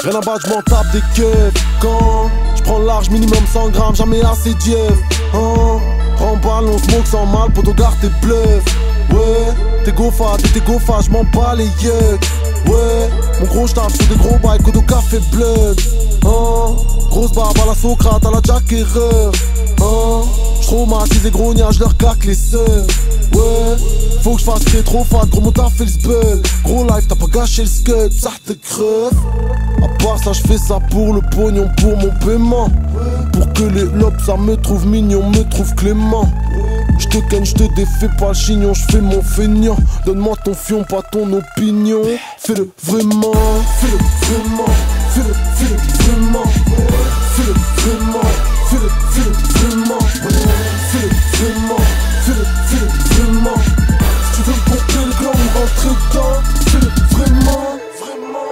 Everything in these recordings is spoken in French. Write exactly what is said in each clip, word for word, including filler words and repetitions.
Rien à battre, j'm'en tape des keufs. Quand j'prends large, minimum cent grammes, jamais assez dieu. Hein, remballe, on smoke sans mal, pour garde tes bluffs. Ouais, t'es gofa, t'es t'es gofa, j'm'en bats les yeux. Ouais, mon gros j'tape sur des gros bails, Kodo café bleu. Hein, grosse barbe à la Socrate, à la Jack Erreur. Hein, j'traumatise les grognages, j'leur claque les sœurs. Ouais, faut que j'fasse très trop fat, gros mon taf fait le spell. Gros life, t'as pas gâché le scud, ça te creve. À part ça, j'fais ça pour le pognon, pour mon paiement. Pour que les lobes, ça me trouve mignon, me trouve clément. J'te ken, j'te défais pas le chignon, j'fais mon feignant. Donne-moi ton fion, pas ton opinion. Fais-le vraiment, fais-le vraiment, fais-le, fais-le vraiment. Fais-le vraiment, fais-le, fais-le vraiment. Fais-le vraiment, fais-le, fais-le vraiment. Si tu veux pomper le clan ou rentrer dedans, fais-le vraiment, vraiment.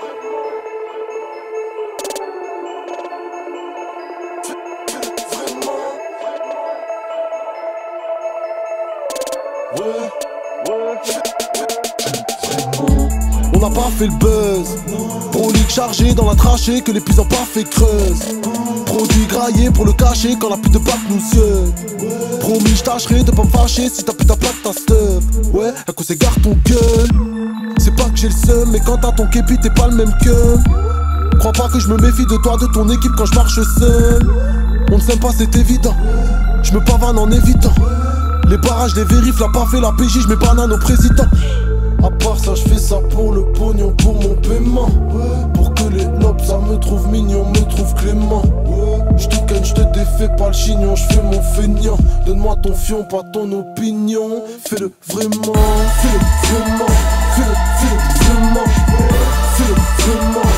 Ouais, ouais. On n'a pas fait le buzz. Prolique chargé dans la trachée que les puissants pas fait creuse. Produit graillé pour le cacher quand la pute de bac nous yeux. Promis j'tâcherai de pas me fâcher si ta putain plaque ta stuff. Ouais, à cause c'est garde ton gueule. C'est pas que j'ai le seum, mais quand t'as ton képi t'es pas le même que. Crois pas que je me méfie de toi, de ton équipe quand je marche seul. On ne s'aime pas, c'est évident. Je me pavane en évitant. Les barrages, les vérifs, la pas fait la P J, j'mets banane au président. À part ça, j'fais ça pour le pognon, pour mon paiement. Pour que les lobes, ça me trouve mignon, me trouve clément. J'te ken, j'te défais pas le chignon, j'fais mon feignant. Donne-moi ton fion, pas ton opinion. Fais-le vraiment, fais-le vraiment, fais-le, fais-le vraiment. Fais-le vraiment.